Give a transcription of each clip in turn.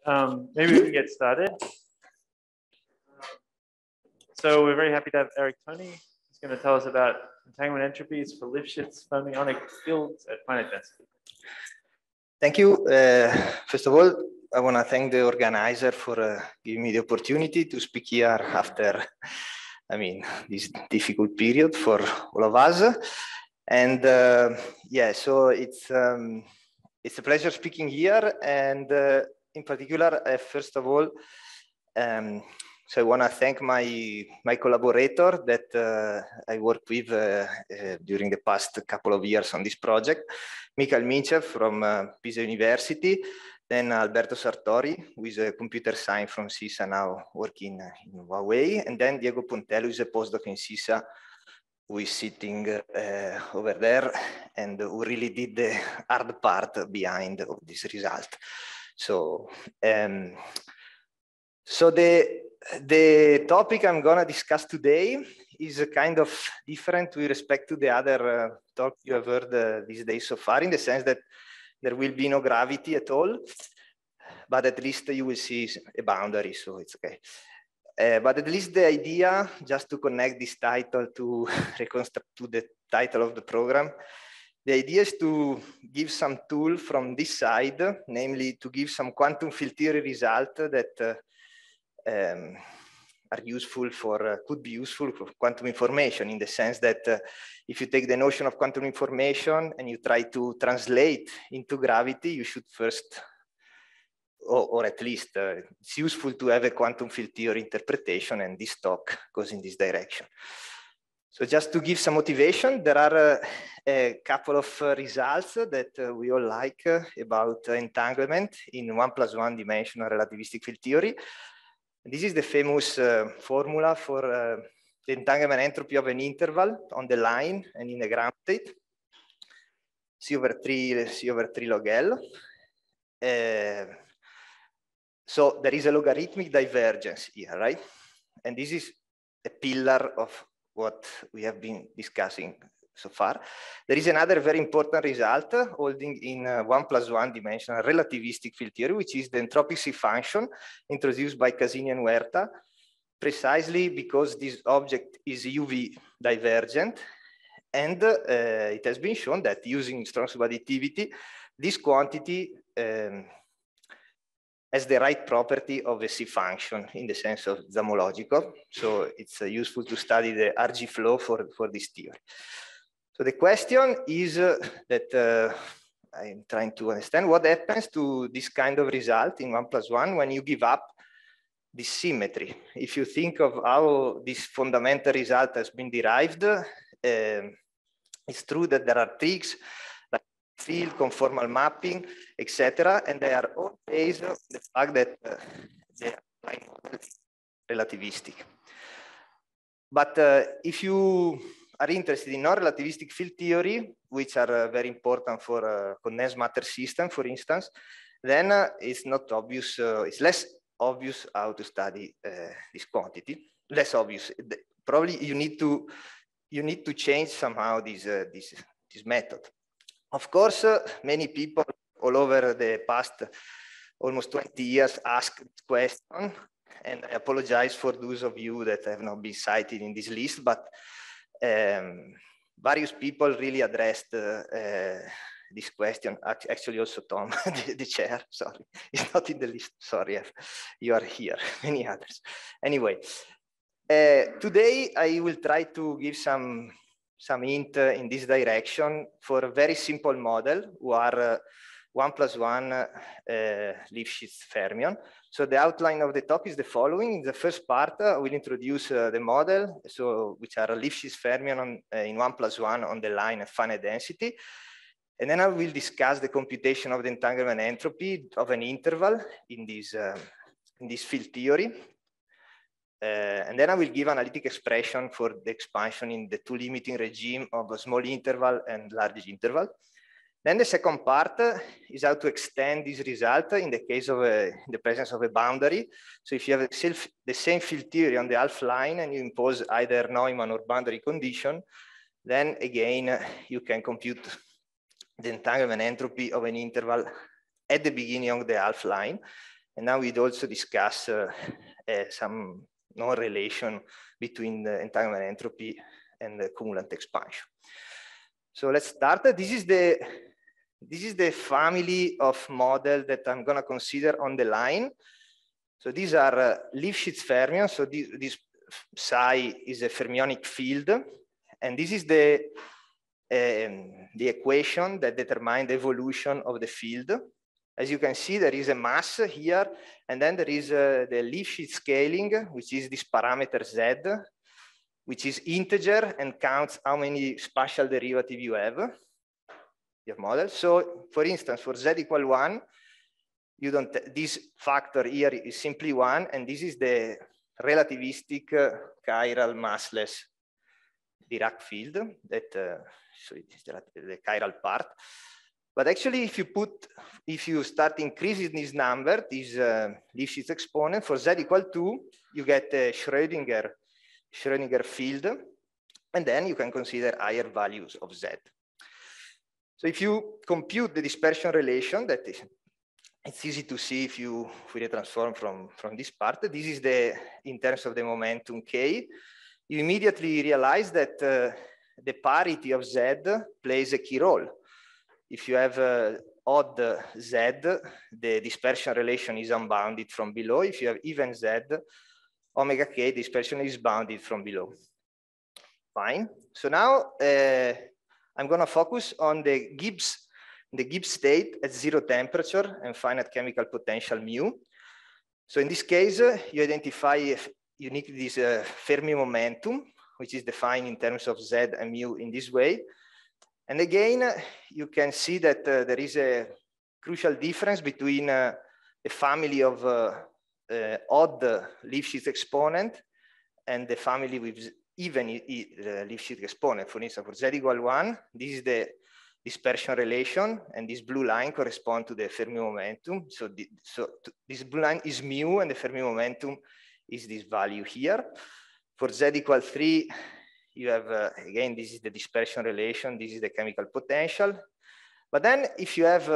Maybe we can get started. So we're very happy to have Eric Tony. He's going to tell us about entanglement entropies for Lifshitz fermionic fields at finite density. Thank you. First of all, I want to thank the organizer for giving me the opportunity to speak here after, this difficult period for all of us. And yeah, so it's a pleasure speaking here. And in particular, first of all, so I want to thank my collaborator that I worked with during the past couple of years on this project, Michael Minchev from Pisa University, then Alberto Sartori, who is a computer science from CISA now working in Huawei, and then Diego Pontello, who is a postdoc in CISA, who is sitting over there and who really did the hard part behind of this result. So, the topic I'm going to discuss today is kind of different with respect to the other talk you have heard these days so far, in the sense that there will be no gravity at all, but at least you will see a boundary, so it's okay. But at least the idea, just to connect this title to reconstruct to the title of the program, the idea is to give some tool from this side, namely to give some quantum field theory result that are useful for, could be useful for quantum information, in the sense that if you take the notion of quantum information and you try to translate into gravity, you should first, or at least it's useful to have a quantum field theory interpretation, and this talk goes in this direction. So just to give some motivation, there are a couple of results that we all like about entanglement in 1+1 dimensional relativistic field theory. This is the famous formula for the entanglement entropy of an interval on the line and in a ground state, C/3 log L. So there is a logarithmic divergence here, right? And this is a pillar of what we have been discussing so far. There is another very important result holding in 1+1 dimensional relativistic field theory, which is the entropic C function introduced by Casini and Huerta, precisely because this object is UV divergent. And it has been shown that using strong subadditivity, this quantity has the right property of a C function in the sense of zamological. So it's useful to study the RG flow for this theory. So the question is that I'm trying to understand what happens to this kind of result in 1+1 when you give up this symmetry. If you think of how this fundamental result has been derived, it's true that there are tricks like field, conformal mapping, etc., and they are all based on the fact that they are relativistic. But if you are interested in non-relativistic field theory, which are very important for condensed matter system, for instance, then it's not obvious, it's less obvious how to study this quantity. Less obvious. Probably you need to change somehow this method. Of course, many people all over the past almost 20 years ask this question, and I apologize for those of you that have not been cited in this list, but various people really addressed this question. Actually, also Tom, the chair, sorry, it's not in the list, sorry, you are here, many others. Anyway, today I will try to give some hint in this direction for a very simple model, who are 1+1 Lifshitz fermion. So the outline of the talk is the following. In the first part, I will introduce the model, which are Lifshitz fermion in 1+1 on the line of finite density. And then I will discuss the computation of the entanglement entropy of an interval in this field theory. And then I will give analytic expression for the expansion in the two limiting regime of a small interval and large interval. Then the second part is how to extend this result in the case of the presence of a boundary. So if you have the same field theory on the half line and you impose either Neumann or boundary condition, then again you can compute the entanglement entropy of an interval at the beginning of the half line. And now we'd also discuss some non-relation between the entanglement entropy and the cumulant expansion. So let's start. This is the family of model that I'm going to consider on the line. So these are Lifshitz fermions. So this psi is a fermionic field, and this is the equation that determines the evolution of the field. As you can see, there is a mass here, and then there is the Lifshitz scaling, which is this parameter z, which is integer and counts how many spatial derivatives you have, your model. So for instance, for z equal 1, you don't, this factor here is simply 1, and this is the relativistic chiral massless Dirac field that, so it is the chiral part. But actually, if you start increasing this number, this Lifshitz exponent, for z equal 2, you get a Schrödinger field, and then you can consider higher values of z. So if you compute the dispersion relation, that is, it's easy to see if you Fourier transform from this part. This is in terms of the momentum k. You immediately realize that the parity of z plays a key role. If you have odd z, the dispersion relation is unbounded from below. If you have even z, omega k, dispersion is bounded from below. Fine. So now I'm going to focus on the Gibbs state at 0 temperature and finite chemical potential mu. So in this case, you identify uniquely this Fermi momentum, which is defined in terms of z and mu in this way. And again, you can see that there is a crucial difference between the family of odd Lifshitz exponent and the family with even Lifshitz exponent. For instance, for z equal 1, this is the dispersion relation, and this blue line corresponds to the Fermi momentum. So this blue line is mu, and the Fermi momentum is this value here. For z equal 3, you have, again, this is the dispersion relation, this is the chemical potential. But then if you have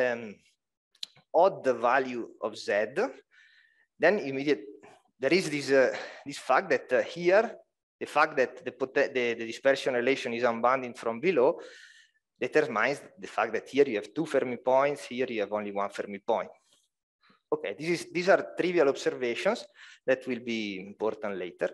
odd value of z, then there is this fact that here, the fact that the dispersion relation is unbounded from below determines the fact that here you have 2 Fermi points, here you have only 1 Fermi point. Okay, these are trivial observations that will be important later.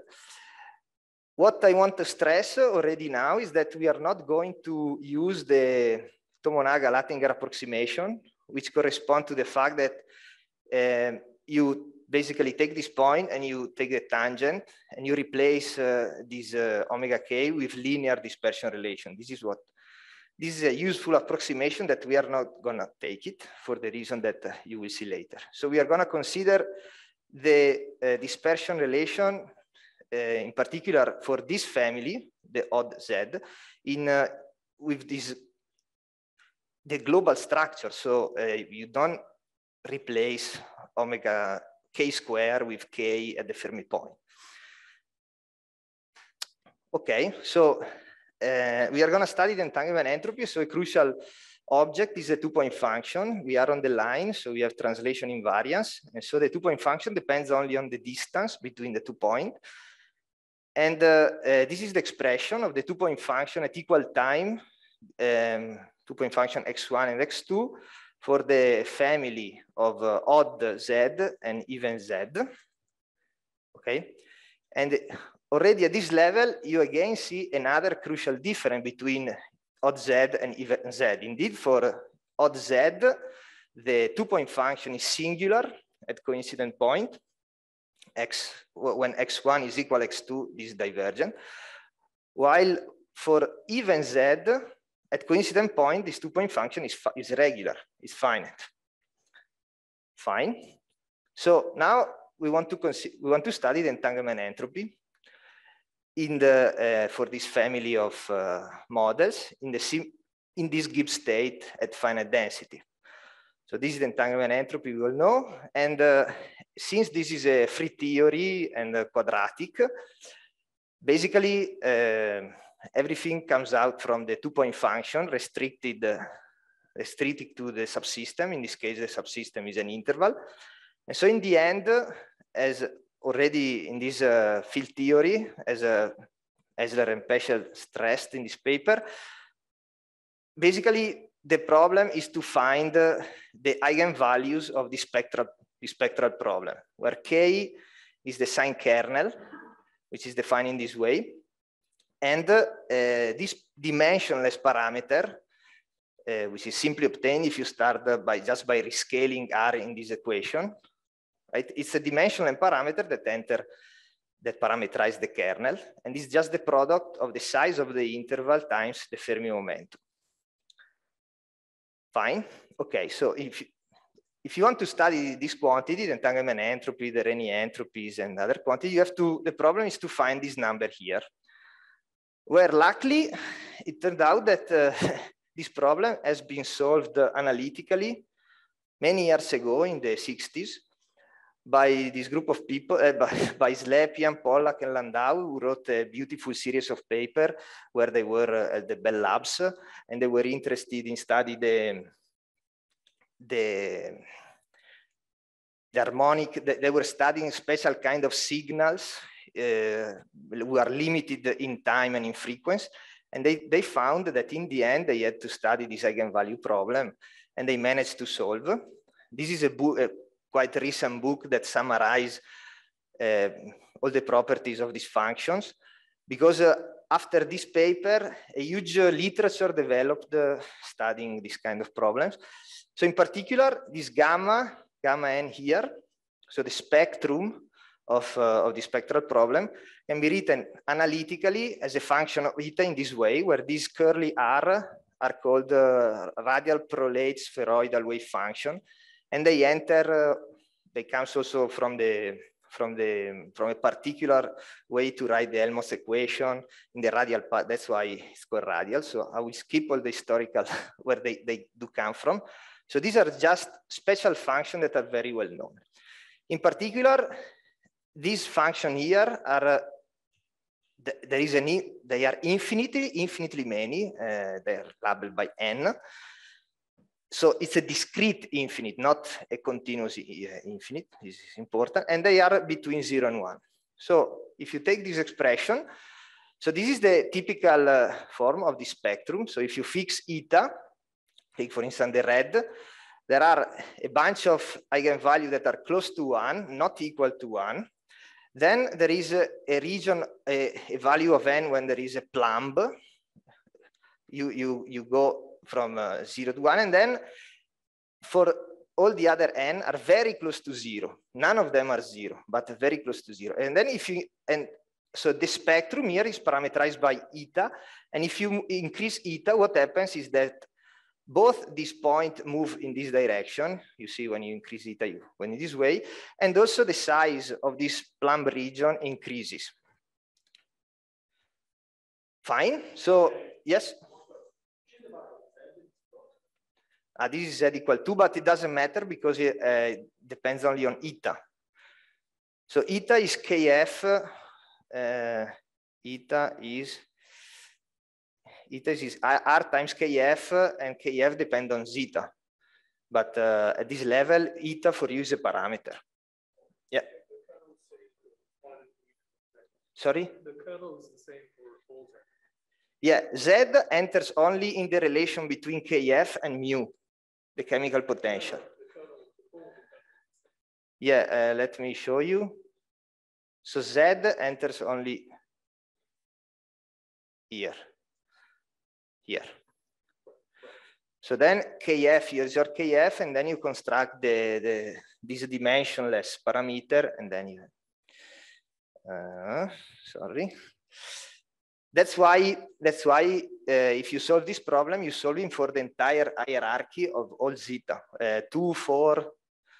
What I want to stress already now is that we are not going to use the Tomonaga-Latinger approximation, which corresponds to the fact that you basically take this point and you take the tangent and you replace this omega k with linear dispersion relation. This is a useful approximation that we are not going to take it for the reason that you will see later. So we are going to consider the dispersion relation in particular for this family, the odd z, with the global structure. So you don't replace omega k square with k at the Fermi point. Okay, so we are going to study the entanglement entropy. So a crucial object is a 2-point function. We are on the line, so we have translation invariance. And so the 2-point function depends only on the distance between the 2 points. And this is the expression of the 2-point function at equal time, 2-point function x1 and x2 for the family of odd z and even z. Okay, and already at this level, you again see another crucial difference between odd z and even z. Indeed, for odd z, the 2-point function is singular at coincident point. When x1 is equal to x2, this is divergent. While for even z, at coincident point, this 2-point function is regular, is finite. Fine. So now we want to study the entanglement entropy for this family of models in this Gibbs state at finite density. So this is the entanglement entropy we all know. And since this is a free theory and quadratic, basically everything comes out from the 2-point function restricted to the subsystem. In this case, the subsystem is an interval. And so in the end, as already in this field theory, as Esler and Peschel stressed in this paper, basically the problem is to find the eigenvalues of the spectral problem, where K is the sign kernel, which is defined in this way. And this dimensionless parameter, which is simply obtained if you start just by rescaling R in this equation, right? It's a dimensional parameter that parameterize the kernel, and it's just the product of the size of the interval times the Fermi momentum. Fine. Okay, so if you want to study this quantity, the entanglement entropy, the Renyi entropies, and other quantities, the problem is to find this number here, where luckily it turned out that this problem has been solved analytically many years ago in the 60s by this group of people, by Slepian, Pollack, and Landau, who wrote a beautiful series of papers where they were at the Bell Labs, and they were interested in studying the harmonic. They were studying special kind of signals who are limited in time and in frequency, and they found that in the end they had to study this eigenvalue problem, and they managed to solve. This is a quite recent book that summarizes all the properties of these functions, because after this paper, a huge literature developed studying this kind of problems. So in particular, this gamma n here, so the spectrum of the spectral problem can be written analytically as a function of eta in this way, where these curly R are called radial prolate spheroidal wave function. And they enter, they come also from a particular way to write the Helmholtz equation in the radial part. That's why it's called radial. So I will skip all the historical where they do come from. So these are just special functions that are very well known. In particular, these functions here are they are infinitely many. They are labeled by n. So it's a discrete infinite, not a continuous infinite. This is important. And they are between 0 and 1. So if you take this expression, so this is the typical form of the spectrum. So if you fix eta, take for instance the red, there are a bunch of eigenvalues that are close to 1, not equal to 1. Then there is a region, a value of n when there is a plumb. You go from 0 to 1, and then for all the other n are very close to 0. None of them are 0, but very close to 0. And then so the spectrum here is parameterized by eta, and if you increase eta, what happens is that both these points move in this direction. You see when you increase eta, you went in this way, and also the size of this plumb region increases. Fine. So yes. This is z equal 2, but it doesn't matter because it depends only on eta. So eta is kf. Eta is r times kf, and kf depends on zeta. But at this level, eta for you is a parameter. Yeah. Sorry? The kernel is the same for all z. Yeah, z enters only in the relation between kf and mu, the chemical potential. Yeah, let me show you. So z enters only here. So then kf, here's your kf, and then you construct this dimensionless parameter, and then you, sorry. That's why if you solve this problem, you solve it for the entire hierarchy of all zeta, 2, 4.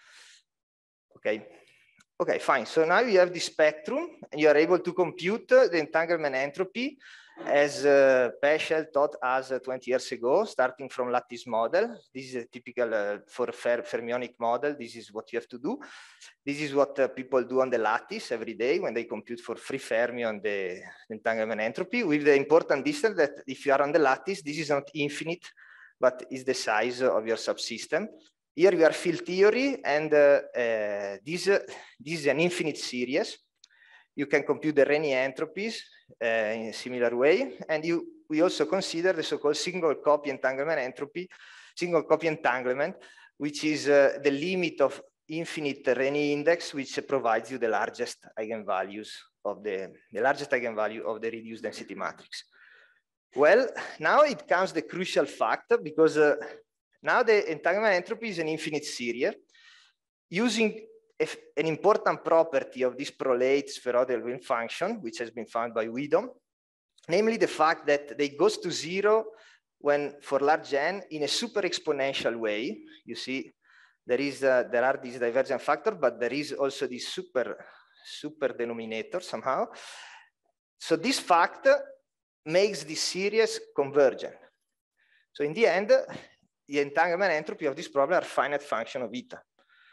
Okay, fine. So now you have the spectrum, and you are able to compute the entanglement entropy as Peschel taught us 20 years ago, starting from lattice model. This is a typical for a fermionic model. This is what you have to do. This is what people do on the lattice every day when they compute for free Fermi on the entanglement entropy, with the important distance that if you are on the lattice, this is not infinite, but is the size of your subsystem. Here we are field theory, and this is an infinite series. You can compute the Renyi entropies in a similar way, and we also consider the so-called single copy entanglement entropy, single copy entanglement, which is the limit of infinite Renyi index, which provides you the largest eigenvalues of the largest eigenvalue of the reduced density matrix. Well, now it comes the crucial fact, because now the entanglement entropy is an infinite series. Using an important property of this prolate spheroidal function, which has been found by Widom, namely the fact that they goes to zero when for large n in a super exponential way. You see, there are these divergent factors, but there is also this super denominator somehow. So this fact makes this series convergent. So in the end, the entanglement entropy of this problem are finite function of eta.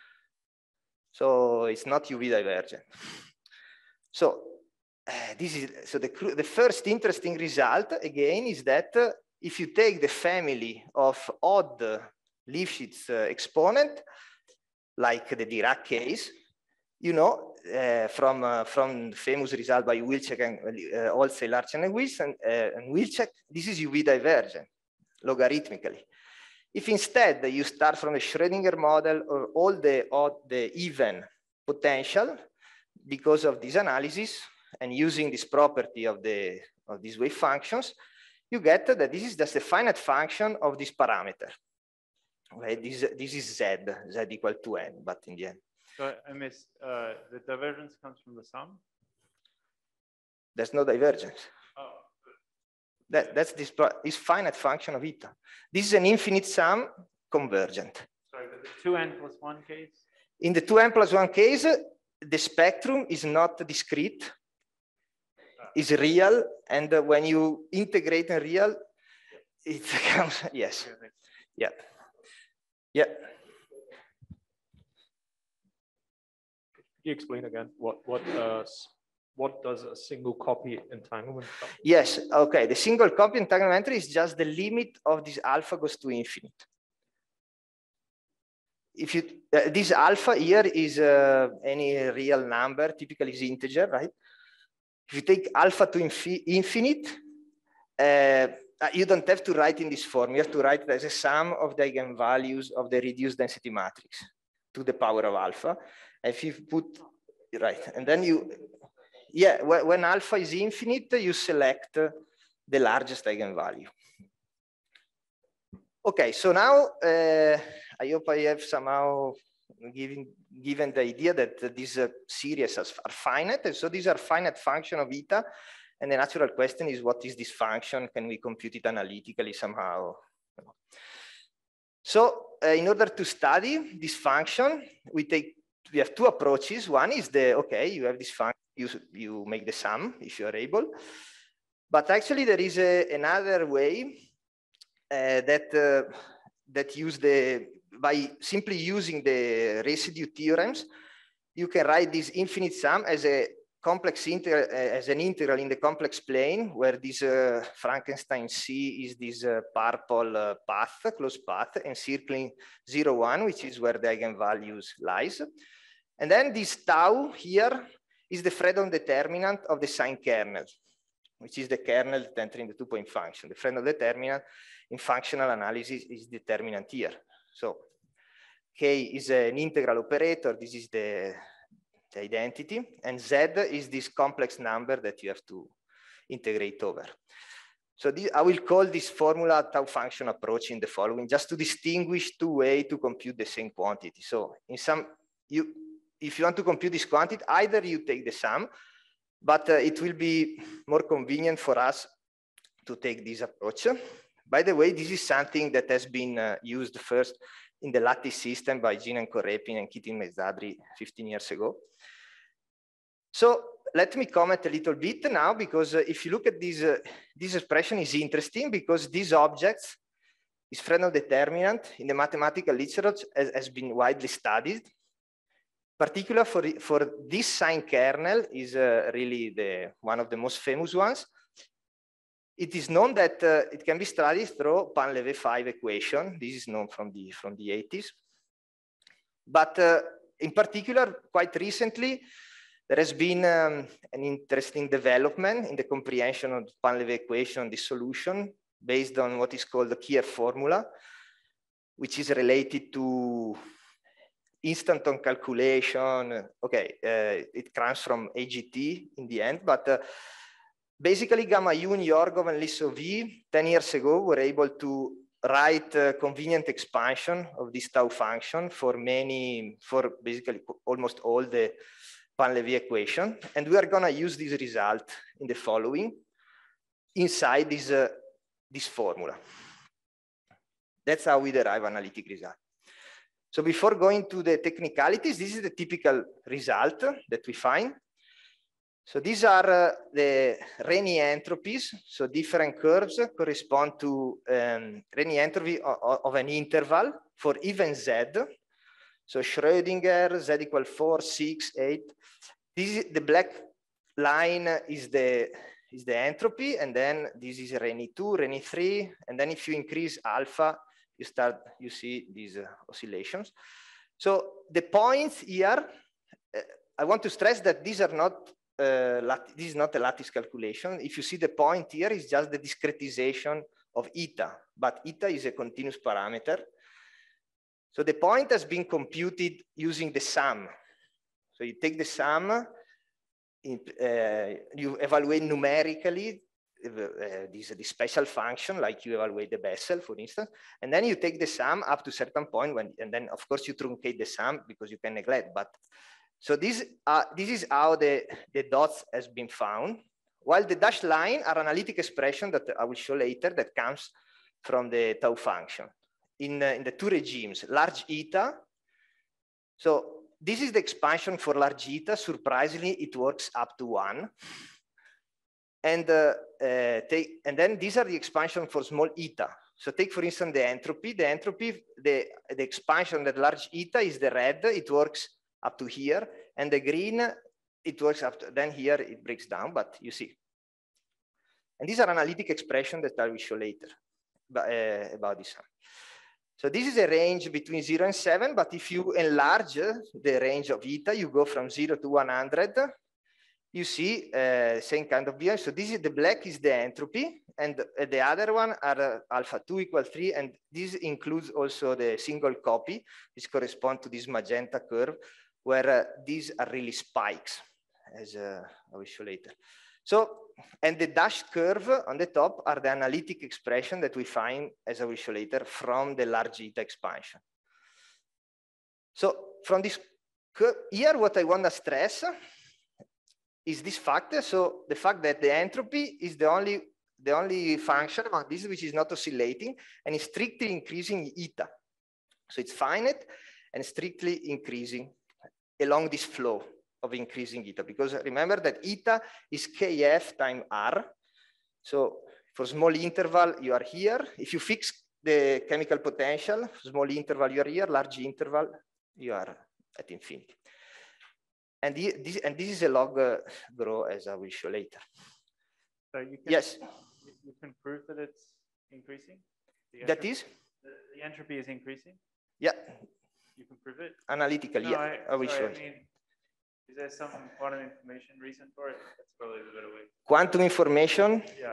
So it's not UV divergent. So the first interesting result again is that if you take the family of odd Lifshitz exponent, like the Dirac case, you know, from famous result by Wilczek and Holzhey, Larchen and Wilson and Wilczek, this is UV divergent logarithmically. If instead you start from the Schrödinger model or all the even potential, because of this analysis and using this property of these wave functions, you get that this is just a finite function of this parameter. Okay, this is z equal to n, but in the end. So I missed, the divergence comes from the sum? There's no divergence. Oh. That's this finite function of eta. This is an infinite sum convergent. Sorry, but the 2n plus 1 case? In the 2n plus 1 case, the spectrum is not discrete, is real, and when you integrate in real, it becomes, yes. Yeah. Yeah. Could you explain again what does a single copy entanglement come? Yes, okay. The single copy entanglement is just the limit of this alpha goes to infinite. If you this alpha here is any real number, typically is integer, right? If you take alpha to infinite, you don't have to write in this form. You have to write it as a sum of the eigenvalues of the reduced density matrix to the power of alpha. And if you put right, and then you. Yeah, when alpha is infinite, you select the largest eigenvalue. Okay, so now I hope I have somehow given the idea that these series are finite, and so these are finite function of eta, and the natural question is, what is this function? Can we compute it analytically somehow? So in order to study this function, we have two approaches. One is you have this function, you make the sum if you are able. But actually there is another way that by simply using the residue theorems, you can write this infinite sum as a complex integral, as an integral in the complex plane, where this Frankenstein C is this purple path, closed path, encircling 0, 1, which is where the eigenvalues lies. And then this tau here is the Fredholm determinant of the sign kernel, which is the kernel that enters in the two-point function. The Fredholm determinant in functional analysis is determinant here. So K is an integral operator. This is the identity. And Z is this complex number that you have to integrate over. So I will call this formula tau function approach in the following, just to distinguish two ways to compute the same quantity. So if you want to compute this quantity, either you take the sum, but it will be more convenient for us to take this approach. By the way, this is something that has been used first in the lattice system by Jinan Korepin and Kitin Mezdadri 15 years ago. So let me comment a little bit now, because if you look at this, this expression is interesting, because these objects, this Fredholm determinant in the mathematical literature has been widely studied. Particularly for this sign kernel is really one of the most famous ones. It is known that it can be studied through Painlevé 5 equation. This is known from the 80s. But in particular, quite recently, there has been an interesting development in the comprehension of the Painlevé equation, the solution, based on what is called the Kier formula, which is related to instanton calculation. Okay, it comes from AGT in the end, but basically Gamayoun, Yorgov, and Lissovy 10 years ago were able to write a convenient expansion of this tau function for basically almost all the Painlevé equation. And we are gonna use this result in the following, inside this formula. That's how we derive analytic result. So before going to the technicalities, this is the typical result that we find. So these are the Rényi entropies. So different curves correspond to Rényi entropy of an interval for even Z. So Schrödinger, Z equal 4, 6, 8. The black line is the entropy, and then this is Rényi 2, Rényi 3, and then if you increase alpha, you see these oscillations. So the points here, I want to stress that these are not, this is not a lattice calculation. If you see the point here, it's just the discretization of eta, but eta is a continuous parameter. So the point has been computed using the sum. So you take the sum, you evaluate numerically this special function, like you evaluate the Bessel, for instance, and then you take the sum up to a certain point, and then of course you truncate the sum because you can neglect. But so this is how the dots has been found, while the dashed line are analytic expression that I will show later that comes from the tau function in the two regimes, large eta. So this is the expansion for large eta. Surprisingly, it works up to 1. And then these are the expansion for small eta. So take, for instance, the entropy. The expansion that large eta is the red. It works up to here. And the green, it works up to, then here it breaks down, but you see. And these are analytic expressions that I will show later about this. So this is a range between 0 and 7, but if you enlarge the range of eta, you go from 0 to 100, you see same kind of behavior. So this is the black is the entropy, and the other one are alpha 2 equal 3, and this includes also the single copy, which correspond to this magenta curve, where these are really spikes, as I will show later. So, and the dashed curve on the top are the analytic expression that we find, as I will show later, from the large eta expansion. So from this curve here, what I want to stress is this fact. So the fact that the entropy is the only function among these which is not oscillating and is strictly increasing eta. So it's finite and strictly increasing along this flow of increasing eta, because remember that eta is kf times r. So for small interval, you are here. If you fix the chemical potential, small interval, you are here, large interval, you are at infinity. And this is a log grow, as I will show later. So you can, yes. You can prove that it's increasing? That is? The entropy is increasing? Yeah. You can prove it? Analytically, no, yeah. I will show it. I mean, is there some quantum information reason for it? That's probably the better way. Quantum information? Yeah.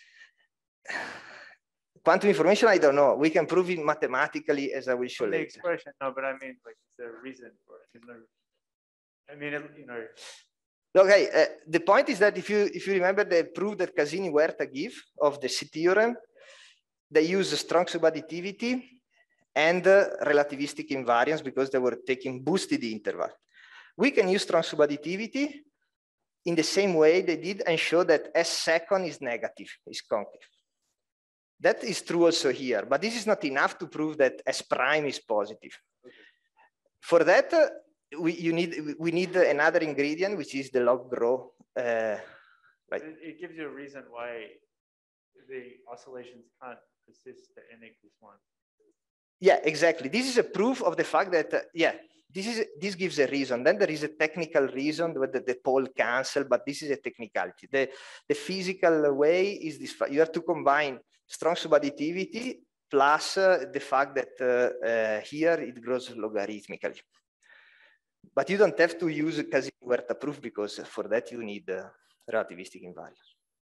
Quantum information, I don't know. We can prove it mathematically, as I will show later. The expression, no, but I mean, like, is there a reason for it? I mean, you know. Okay, the point is that if you remember the proof that Casini-Huerta give of the C theorem, they use strong subadditivity and relativistic invariance because they were taking boosted interval. We can use strong subadditivity in the same way they did and show that S second is negative, is concave. That is true also here, but this is not enough to prove that S prime is positive. Okay. For that, we need another ingredient, which is the log grow. Right. It gives you a reason why the oscillations can't persist to n equals 1. Yeah, exactly. This is a proof of the fact that, yeah, this gives a reason. Then there is a technical reason whether the pole cancel, but this is a technicality. The physical way is this: you have to combine strong subadditivity plus the fact that here it grows logarithmically. But you don't have to use Cassini-Huerta proof because for that you need relativistic invariance.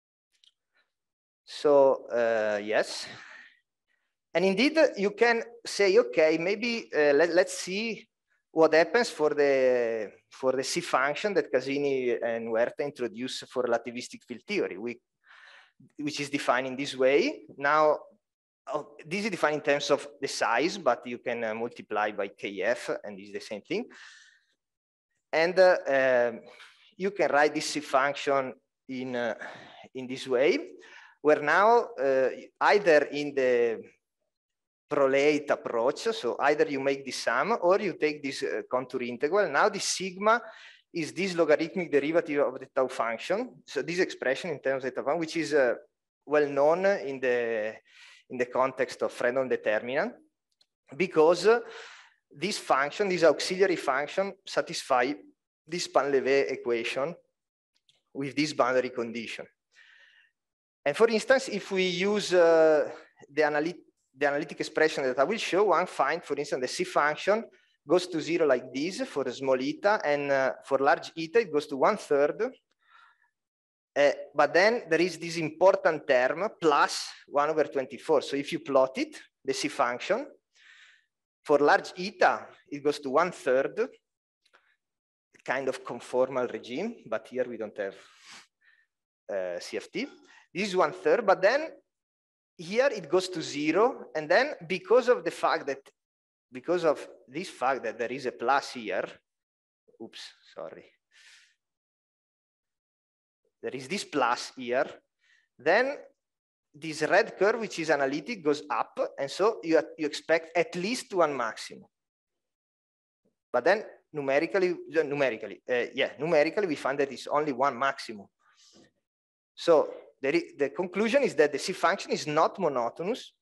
So yes. And indeed, you can say, okay, maybe let's see what happens for the C function that Cassini and Huerta introduced for relativistic field theory, which is defined in this way. Now, this is defined in terms of the size, but you can multiply by KF, and it's the same thing. And you can write this C function in this way, where now either in the prolate approach, so either you make the sum or you take this contour integral. Now the sigma is this logarithmic derivative of the tau function. So this expression in terms of the tau function, which is well known in the context of Fredholm determinant, because this function, this auxiliary function, satisfy this Painlevé equation with this boundary condition. And for instance, if we use the analytic expression that I will show, one find, for instance, the C function goes to 0 like this for small eta, and for large eta, it goes to 1/3. But then there is this important term plus 1/24. So if you plot it, the C function, for large eta, it goes to 1/3, kind of conformal regime, but here we don't have CFT. This is 1/3, but then here it goes to 0, and then because of this fact that there is a plus here, oops, sorry. There is this plus here, then this red curve, which is analytic, goes up, and so you expect at least one maximum. But then numerically, we find that it's only one maximum. So the conclusion is that the C function is not monotonous,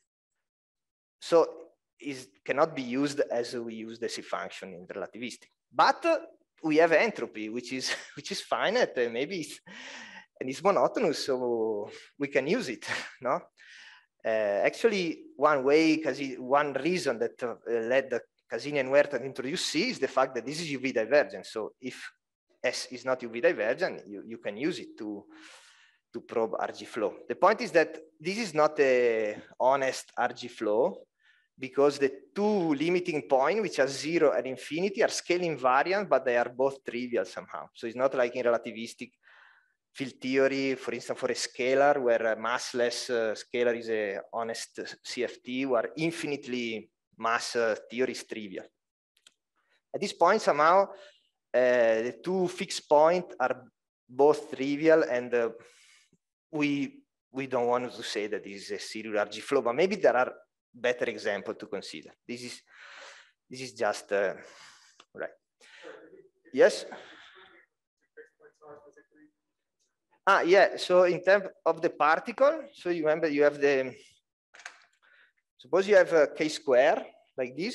so it cannot be used as we use the C function in relativistic. But we have entropy, which is finite, maybe it's monotonous, so we can use it. No, actually, one reason that led Cassini and Huerta to introduce C is the fact that this is UV divergent. So if S is not UV divergent, you can use it to probe RG flow. The point is that this is not a honest RG flow, because the two limiting points, which are 0 and infinity, are scale invariant, but they are both trivial somehow. So it's not like in relativistic field theory, for instance, for a scalar, where a massless scalar is a honest CFT, where infinitely mass theory is trivial. At this point, somehow, the two fixed points are both trivial, and we don't want to say that this is a serial RG flow, but maybe there are better example to consider. This is just right. Yes. Yeah. So in terms of the particle, so you remember you have suppose you have a k square like this.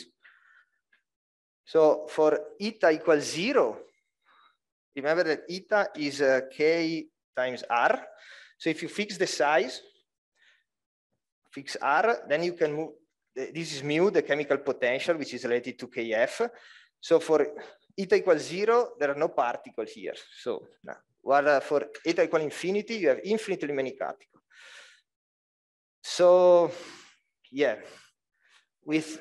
So for eta equals 0, remember that eta is k times r. So if you fix the size, fix r, then you can move, this is mu, the chemical potential, which is related to kf. So for eta equals 0, there are no particles here. So now, while for eta equal infinity, you have infinitely many particles. So yeah, with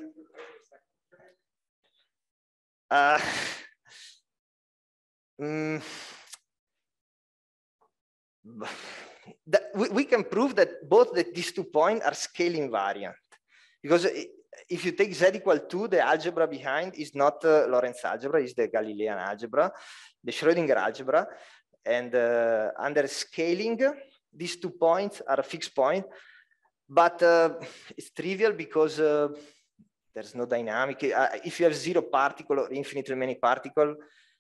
we can prove that both these 2 points are scale invariant, because if you take z equal 2, the algebra behind is not Lorentz algebra, it's the Galilean algebra, the Schrödinger algebra, and under scaling, these 2 points are a fixed point, but it's trivial because there's no dynamic. If you have 0 particle or infinitely many particles,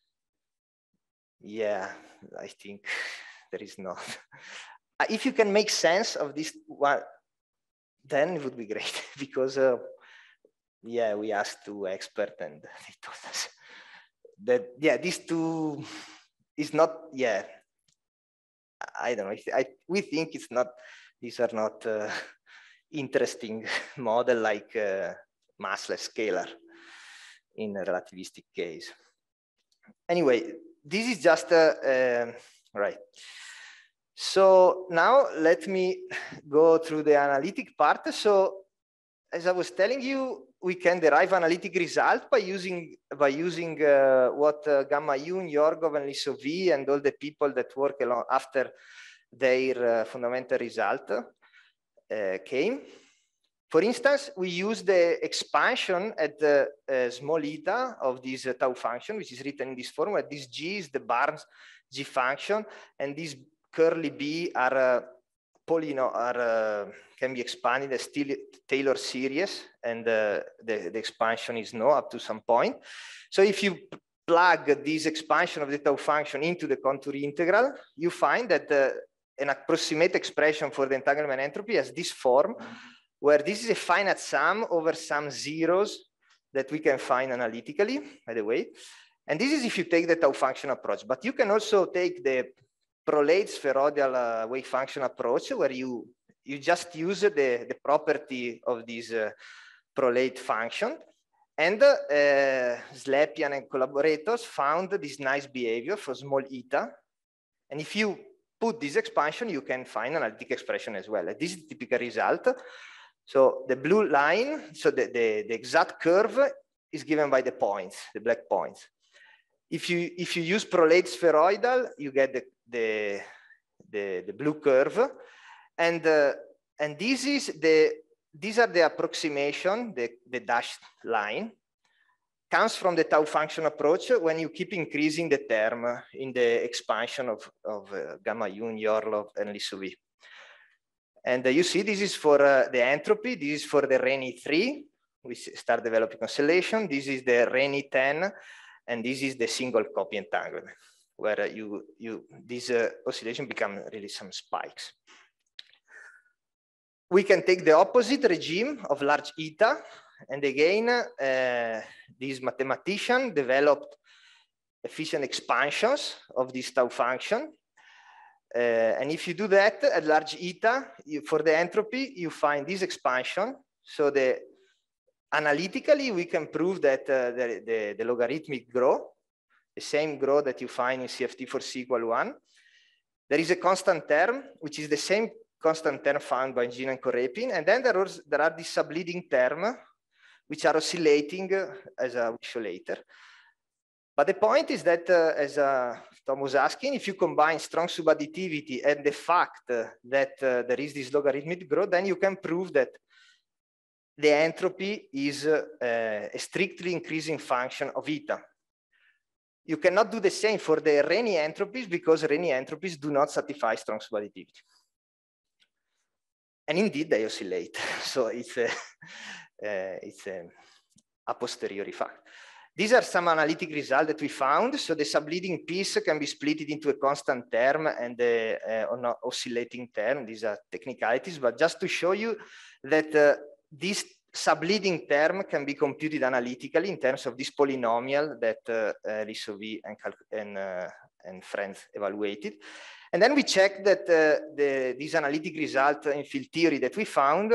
yeah, I think there is not. If you can make sense of this one, then it would be great, because yeah, we asked 2 experts and they told us that, yeah, these 2 is not, yeah, I don't know. We think it's not, these are not interesting model like massless scalar in a relativistic case. Anyway, this is just right. So now let me go through the analytic part. So as I was telling you, we can derive analytic result by using what Gamma Yun, Yorgov, and Lisovy, and all the people that work along after their fundamental result came. For instance, we use the expansion at the small eta of this tau function, which is written in this form, where this G is the Barnes G function, and these curly B are can be expanded as Taylor series, and the expansion is no up to some point. So if you plug this expansion of the tau function into the contour integral, you find that an approximate expression for the entanglement entropy has this form, where this is a finite sum over some zeros that we can find analytically, by the way. And this is if you take the tau function approach. But you can also take the prolate spheroidal wave function approach, where you just use the property of this prolate function. And Slepian and collaborators found this nice behavior for small eta. And if you put this expansion, you can find an analytic expression as well. And this is the typical result. So the blue line, so the exact curve is given by the points, the black points. If you use prolate spheroidal, you get the blue curve, and these are the approximation, the dashed line comes from the tau function approach when you keep increasing the term in the expansion of Gamma Yun, Yorlov, and Lisovy. And you see this is for the entropy, this is for the Rényi 3, we start developing constellation, this is the Rényi 10, and this is the single copy entanglement, where this oscillation become really some spikes. We can take the opposite regime of large eta, and again, this mathematician developed efficient expansions of this tau function. And if you do that at large eta, for the entropy, you find this expansion. So analytically, we can prove that the logarithmic GRO, the same GRO that you find in CFT for C equal 1. There is a constant term, which is the same constant term found by Jin and Korepin. And then there are these subleading terms, which are oscillating, as I will show later. But the point is that, as Tom was asking, if you combine strong subadditivity and the fact that there is this logarithmic growth, then you can prove that the entropy is a strictly increasing function of eta. You cannot do the same for the Rényi entropies, because Rényi entropies do not satisfy strong subadditivity. And indeed, they oscillate. So it's a posteriori fact. These are some analytic results that we found. So the subleading piece can be split into a constant term and an oscillating term. These are technicalities, but just to show you that this subleading term can be computed analytically in terms of this polynomial that Lisovy and friends evaluated. And then we checked that this analytic result in field theory that we found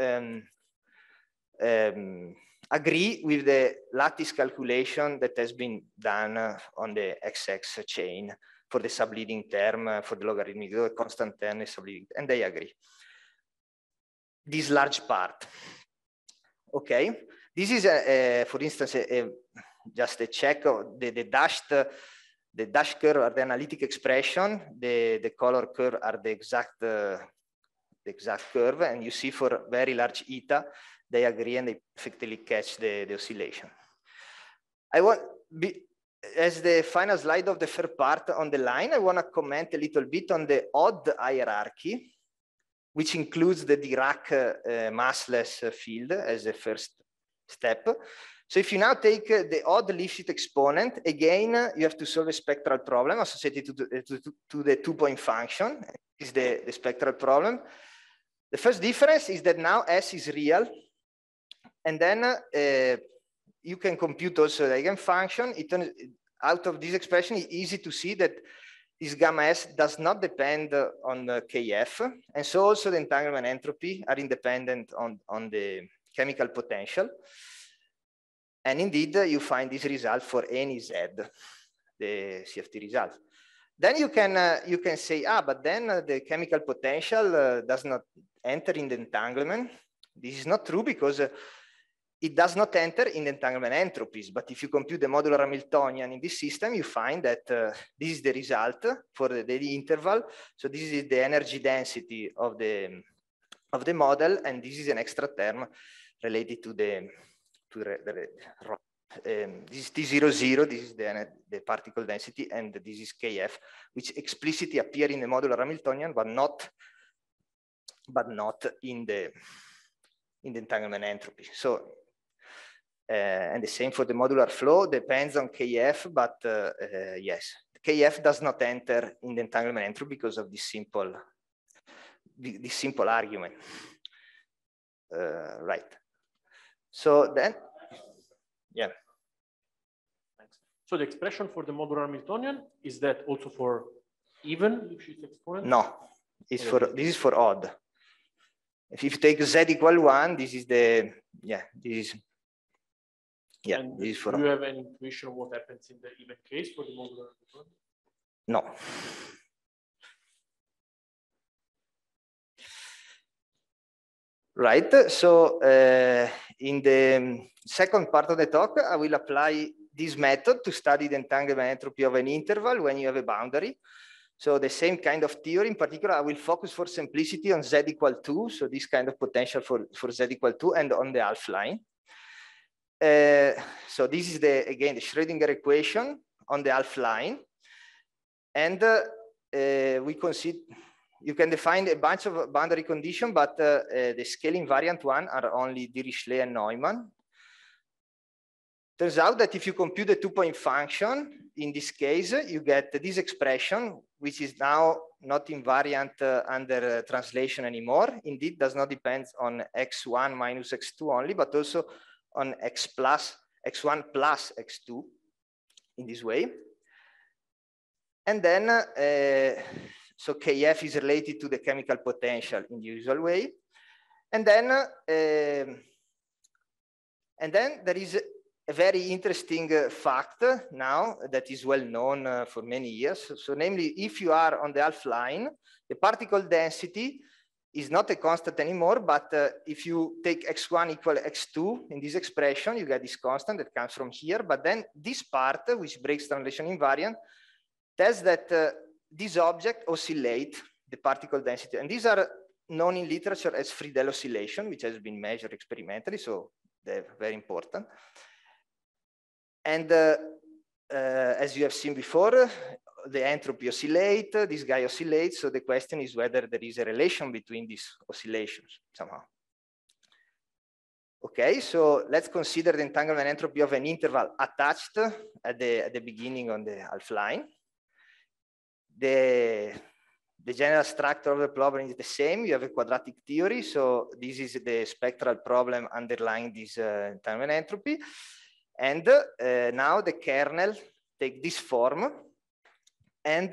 agree with the lattice calculation that has been done on the XX chain for the subleading term, for the logarithmic, the constant term is subleading, and they agree. This large part. Okay, this is, for instance, just a check of the dashed curve are the analytic expression, the color curve are the exact curve, and you see for very large eta, they agree and they perfectly catch the oscillation. As the final slide of the third part on the line, I want to comment a little bit on the odd hierarchy, which includes the Dirac massless field as a first step. So if you now take the odd Lifshitz exponent, again, you have to solve a spectral problem associated to the two-point function. Is the spectral problem. The first difference is that now S is real. And then you can compute also the eigenfunction. Out of this expression, it's easy to see that this gamma S does not depend on the KF. And so also the entanglement entropy are independent on the chemical potential. And indeed, you find this result for any Z. the CFT results. Then you can say, but then the chemical potential does not enter in the entanglement. This is not true because it does not enter in the entanglement entropies. But if you compute the modular Hamiltonian in this system, you find that this is the result for the interval. So this is the energy density of the model, and this is an extra term related to this is T00, this is the particle density, and this is Kf, which explicitly appear in the modular Hamiltonian, but not in the entanglement entropy. So, and the same for the modular flow, depends on Kf, but yes, Kf does not enter in the entanglement entropy because of this simple argument. Right. So then, yeah. Thanks. So the expression for the modular Hamiltonian, is that also for even Lipschitz exponent? No, it's for, this is for odd. If you take z equal 1, this is the, this is for do you have any intuition of what happens in the even case for the modular Hamiltonian? No. Right, so in the second part of the talk, I will apply this method to study the entanglement entropy of an interval when you have a boundary. So the same kind of theory, in particular, I will focus for simplicity on z equal 2, so this kind of potential for z equal 2 and on the half line. So this is again the Schrödinger equation on the half line, and we consider. You can define a bunch of boundary conditions, but the scaling variant one are only Dirichlet and Neumann. Turns out that if you compute the two-point function, in this case, you get this expression, which is now not invariant under translation anymore. Indeed, does not depend on x1 minus x2 only, but also on x1 plus x2 in this way. And then, so Kf is related to the chemical potential in the usual way. And then there is a very interesting fact now that is well known for many years. So namely, if you are on the half line, the particle density is not a constant anymore, but if you take x1 equal x2 in this expression, you get this constant that comes from here. But then this part, which breaks translation invariant, tells that this object oscillate the particle density. And these are known in literature as Friedel oscillation, which has been measured experimentally, so they're very important. And as you have seen before, the entropy oscillate, this guy oscillates, so the question is whether there is a relation between these oscillations somehow. Okay, so let's consider the entanglement entropy of an interval attached at the beginning on the half line. The general structure of the problem is the same. You have a quadratic theory, so this is the spectral problem underlying this entanglement entropy. And now the kernel take this form, and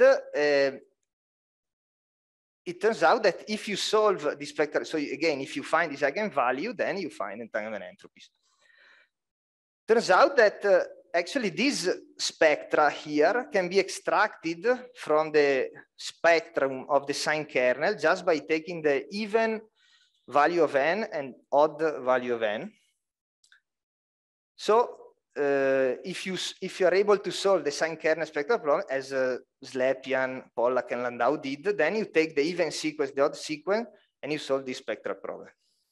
it turns out that if you solve this spectral, so again, if you find this eigenvalue, then you find entanglement entropies. Turns out that actually this spectra here can be extracted from the spectrum of the sign kernel just by taking the even value of n and odd value of n. So if you are able to solve the sign kernel spectral problem as Slepian, Pollack, and Landau did, then you take the even sequence, the odd sequence, and you solve this spectral problem.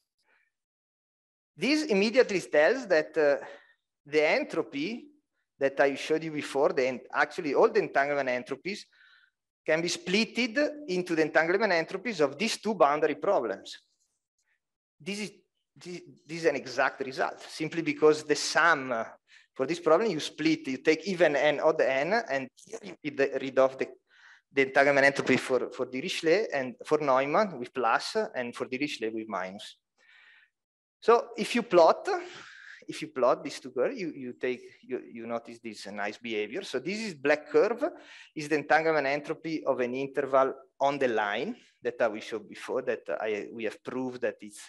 This immediately tells that the entropy that I showed you before, actually all the entanglement entropies can be splitted into the entanglement entropies of these two boundary problems. This is an exact result, simply because the sum for this problem, you split, you take even n, odd n, and you get rid of the entanglement entropy for Dirichlet, and for Neumann with plus, and for Dirichlet with minus. So if you plot these two curves, you notice this nice behavior. So this is black curve, is the entanglement entropy of an interval on the line that we showed before, that we have proved that it's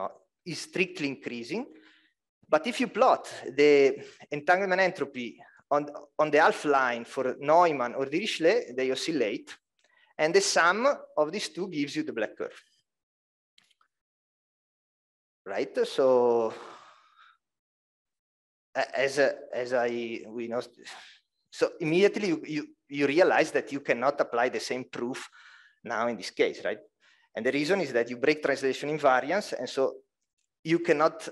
is strictly increasing. But if you plot the entanglement entropy on the half line for Neumann or Dirichlet, they oscillate, and the sum of these two gives you the black curve. Right, so we know, so immediately you realize that you cannot apply the same proof now in this case, right? And the reason is that you break translation invariance, and so you cannot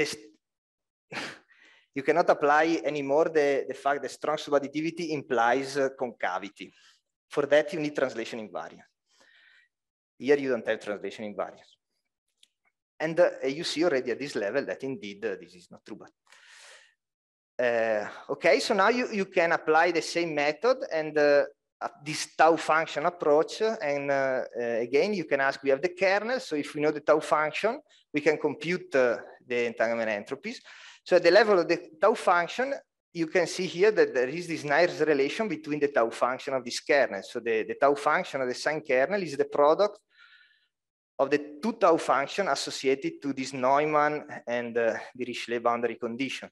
you cannot apply anymore the fact that strong subadditivity implies concavity. For that, you need translation invariance. Here you don't have translation invariance. And you see already at this level that indeed this is not true. But okay, so now you can apply the same method and this tau function approach. And again, you can ask, we have the kernel. So if we know the tau function, we can compute the entanglement entropies. So at the level of the tau function, you can see here that there is this nice relation between the tau function of this kernel. So the tau function of the sign kernel is the product of the two tau function associated to this Neumann and Dirichlet boundary condition.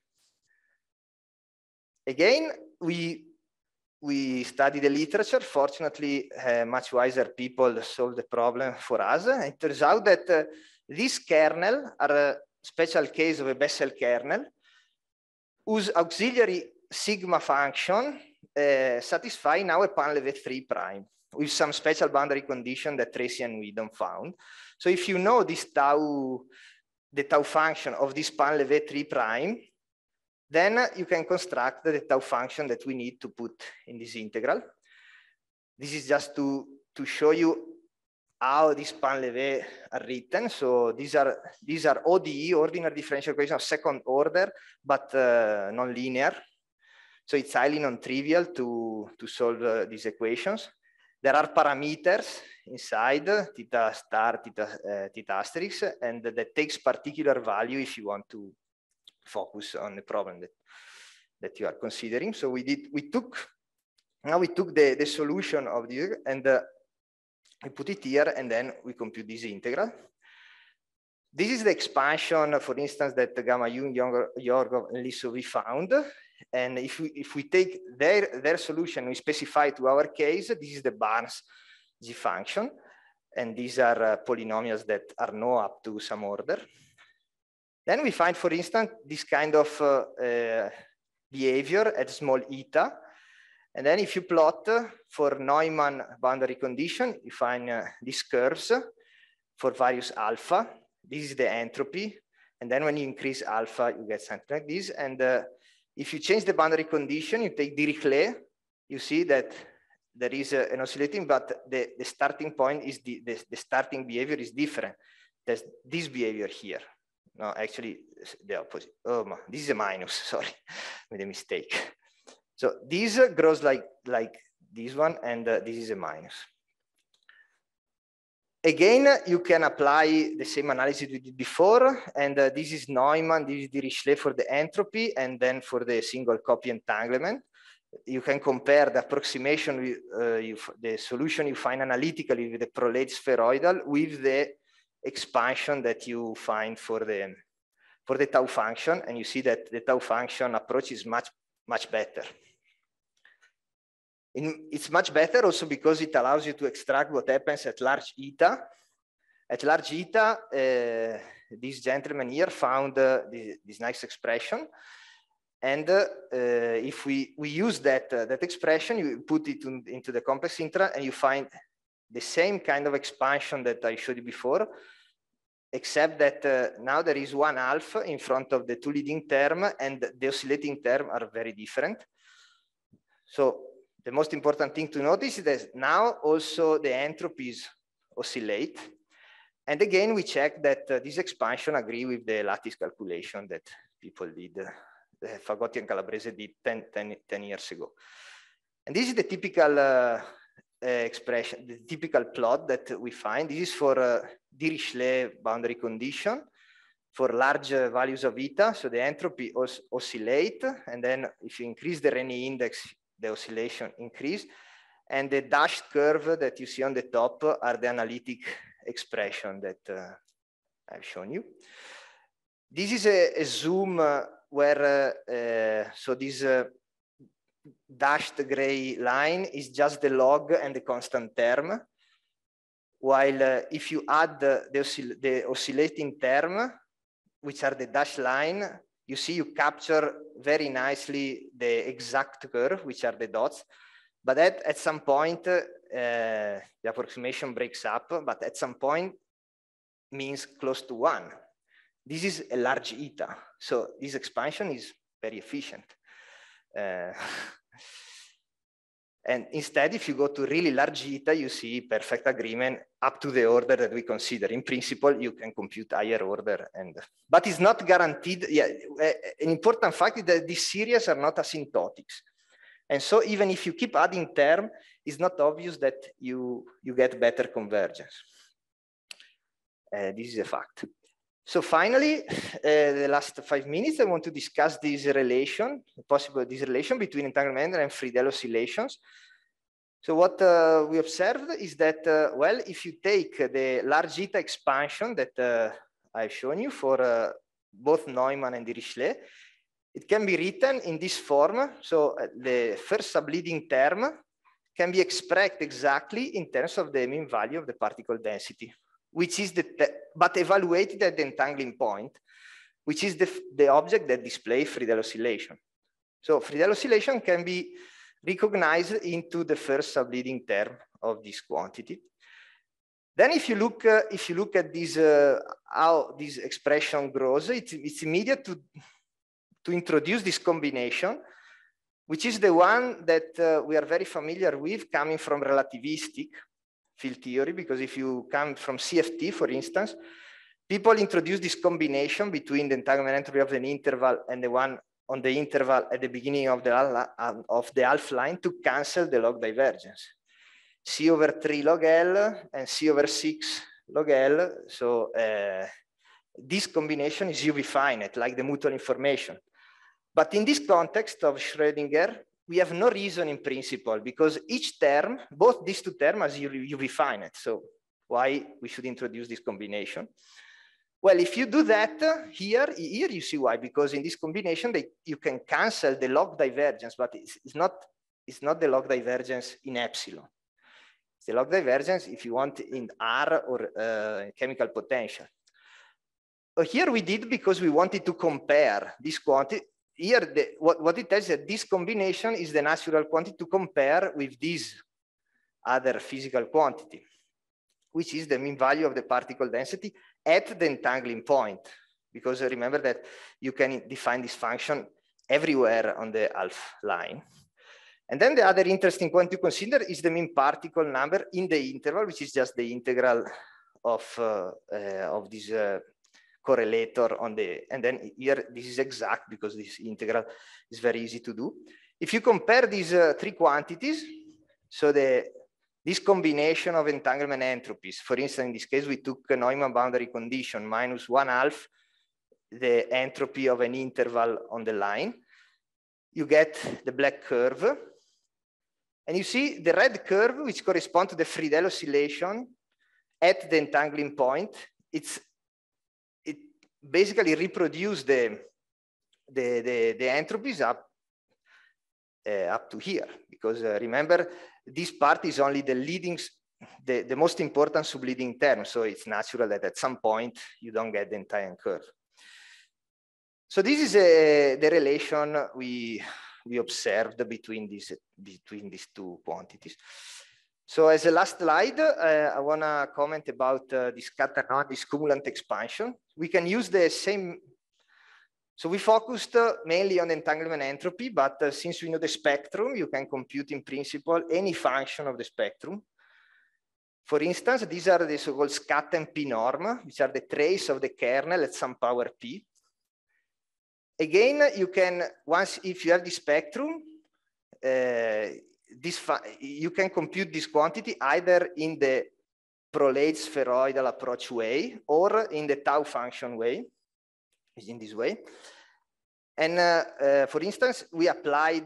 Again, we study the literature. Fortunately, much wiser people solved the problem for us. It turns out that this kernel are a special case of a Bessel kernel whose auxiliary sigma function satisfy now a Painlevé 3 prime with some special boundary condition that Tracy and Whedon found. So if you know this tau, the tau function of this Painlevé 3 prime, then you can construct the tau function that we need to put in this integral. This is just to show you how these Painlevé are written. So these are ODE, ordinary differential equations of second order, but non-linear. So it's highly non-trivial to solve these equations. There are parameters inside, theta star, theta asterisk, and that takes particular value if you want to focus on the problem that you are considering. So we took the solution of this and we put it here, and then we compute this integral. This is the expansion, for instance, that Gamma Jung, Yorgov, and Lisovi found. And if we take their solution, we specify to our case, this is the Barnes G function. And these are polynomials that are no up to some order. Then we find, for instance, this kind of behavior at small eta. And then if you plot for Neumann boundary condition, you find these curves for various alpha. This is the entropy. And then when you increase alpha, you get something like this. And if you change the boundary condition, you take Dirichlet, you see that there is an oscillating, but the starting point is the starting behavior is different. There's this behavior here. No, actually, the opposite. Oh, this is a minus, sorry, made a mistake. So this grows like this one, and this is a minus. Again, you can apply the same analysis we did before, and this is Neumann, this is Dirichlet for the entropy, and then for the single copy entanglement. You can compare the approximation, the solution you find analytically with the prolate spheroidal with the expansion that you find for the tau function, and you see that the tau function approach is much better. It's much better also because it allows you to extract what happens at large eta. At large eta, this gentleman here found this nice expression. And if we use that expression, you put it into the complex integral, and you find the same kind of expansion that I showed you before, except that now there is one alpha in front of the two leading term, and the oscillating term are very different. So the most important thing to notice is that now also the entropies oscillate. And again, we check that this expansion agree with the lattice calculation that people did, Fagotti and Calabrese did 10 years ago. And this is the typical expression, the typical plot that we find. This is for Dirichlet boundary condition for large values of eta. So the entropy oscillate. And then if you increase the Rényi index, the oscillation increase, and the dashed curve that you see on the top are the analytic expression that I've shown you. This is a zoom where, so this dashed gray line is just the log and the constant term, while if you add the oscillating term, which are the dashed line, you see you capture very nicely the exact curve, which are the dots. But at some point, the approximation breaks up, but at some point means close to 1. This is a large eta. So this expansion is very efficient. And instead, if you go to really large eta, you see perfect agreement up to the order that we consider. In principle, you can compute higher order, but it's not guaranteed. Yeah, an important fact is that these series are not asymptotics. And so even if you keep adding term, it's not obvious that you get better convergence. This is a fact. So finally, the last 5 minutes, I want to discuss this relation, this relation between entanglement and Friedel oscillations. So what we observed is that, well, if you take the large eta expansion that I've shown you for both Neumann and Dirichlet, it can be written in this form. So the first subleading term can be expressed exactly in terms of the mean value of the particle density, which is but evaluated at the entangling point, which is the object that displays Friedel oscillation. So Friedel oscillation can be recognized into the first subleading term of this quantity. Then if you look at this, how this expression grows, it's immediate to introduce this combination, which is the one that we are very familiar with coming from relativistic field theory, because if you come from CFT, for instance, people introduce this combination between the entanglement entropy of an interval and the one on the interval at the beginning of the half line to cancel the log divergence. C over 3 log L and C over 6 log L. So this combination is UV finite, like the mutual information. But in this context of Schrödinger, we have no reason in principle, because each term, both these two terms are UV finite. So why we should introduce this combination? Well, if you do that here you see why, because in this combination you can cancel the log divergence, but it's not the log divergence in epsilon. It's the log divergence, if you want, in R or chemical potential. Here we did because we wanted to compare this quantity. Here, what it tells is that this combination is the natural quantity to compare with this other physical quantity, which is the mean value of the particle density at the entangling point. Because remember that you can define this function everywhere on the half line. And then the other interesting point to consider is the mean particle number in the interval, which is just the integral of this correlator on the, and then here this is exact because this integral is very easy to do. If you compare these three quantities, so this combination of entanglement entropies, for instance, in this case, we took a Neumann boundary condition minus 1/2 the entropy of an interval on the line, you get the black curve. And you see the red curve, which corresponds to the Friedel oscillation at the entangling point. It basically reproduces the entropies up to here, because remember, this part is only the leading, the most important subleading term. So it's natural that at some point you don't get the entire curve. So this is the relation we observed between these two quantities. So as a last slide, I want to comment about this Cartan-Neumann, this cumulant expansion. We can use the same. So we focused mainly on entanglement entropy, but since we know the spectrum, you can compute in principle any function of the spectrum. For instance, these are the so-called scat and p norm, which are the trace of the kernel at some power p. Again, you can, once if you have the spectrum, you can compute this quantity either in the prolate spheroidal approach way or in the tau function way, in this way. And for instance, we applied